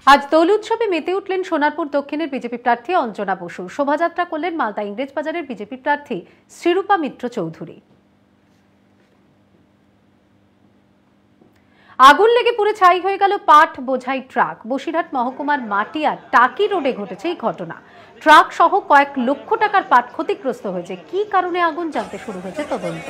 আজ দোল উৎসবে মেতে উঠলেন সোনারপুর দক্ষিণের বিজেপি প্রার্থী অঞ্জনা বসু। শোভাযাত্রা করলেন মালদা ইংরেজ বাজারের বিজেপি প্রার্থী শ্রীরূপা মিত্র চৌধুরী। আগুন লেগে পুড়ে ছাই হয়ে গেল পাট বোঝাই ট্রাক। বসিরহাট মহকুমার মাটিয়ার টাকি রোডে ঘটেছে এই ঘটনা। ট্রাক সহ কয়েক লক্ষ টাকার পাট ক্ষতিগ্রস্ত হয়েছে। কি কারণে আগুন, জানতে শুরু হয়েছে তদন্ত।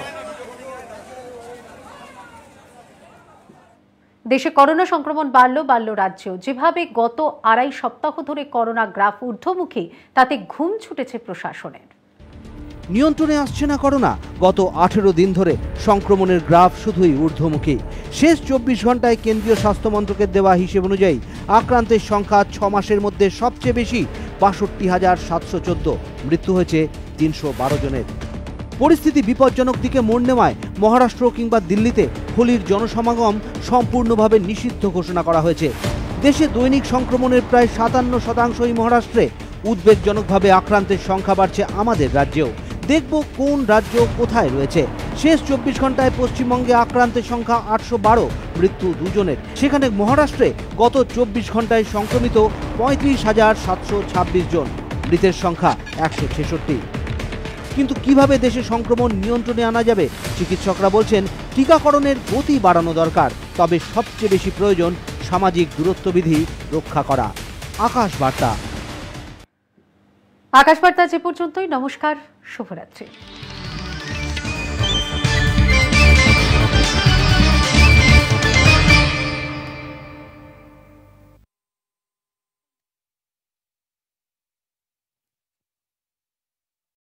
দেশে করোনা সংক্রমণ বাড়ল রাজ্যেও। যেভাবে গত আড়াই সপ্তাহ ধরে করোনা গ্রাফ ঊর্ধ্বমুখী, তাতে ঘুম ছুটেছে প্রশাসনের। নিয়ন্ত্রণে আসছে না করোনা। গত 18 দিন ধরে সংক্রমণের গ্রাফ শুধুই ঊর্ধ্বমুখী। শেষ 24 ঘন্টায় কেন্দ্রীয় স্বাস্থ্য মন্ত্রকের দেওয়া হিসেব অনুযায়ী আক্রান্তের সংখ্যা 6 মাসের মধ্যে সবচেয়ে বেশি, ৬২,৭১৪। মৃত্যু হয়েছে ৩১২ জনের। পরিস্থিতি বিপজ্জনক দিকে মোড় নেওয়ায় মহারাষ্ট্র কিংবা দিল্লিতে হোলির জনসমাগম সম্পূর্ণভাবে নিষিদ্ধ ঘোষণা করা হয়েছে। দেশে দৈনিক সংক্রমণের প্রায় ৫৭% মহারাষ্ট্রে। উদ্বেগজনকভাবে আক্রান্তের সংখ্যা বাড়ছে আমাদের রাজ্যেও। দেখব কোন রাজ্য কোথায় রয়েছে। শেষ 24 ঘন্টায় পশ্চিমবঙ্গে আক্রান্তের সংখ্যা ৮১২, মৃত্যু 2 জনের। সেখানে মহারাষ্ট্রে গত 24 ঘন্টায় সংক্রমিত ৩৫,৭২৬ জন, মৃতের সংখ্যা ১৬৬। কিন্তু কিভাবে দেশে সংক্রমণ নিয়ন্ত্রণে আনা যাবে? চিকিৎসকরা বলছেন টিকাকরণের গতি বাড়ানো দরকার, তবে সবচেয়ে বেশি প্রয়োজন সামাজিক দূরত্ববিধি রক্ষা করা। আকাশ বার্তা। আকাশ বার্তা যে পর্যন্তই। নমস্কার, শুভরাত্রি।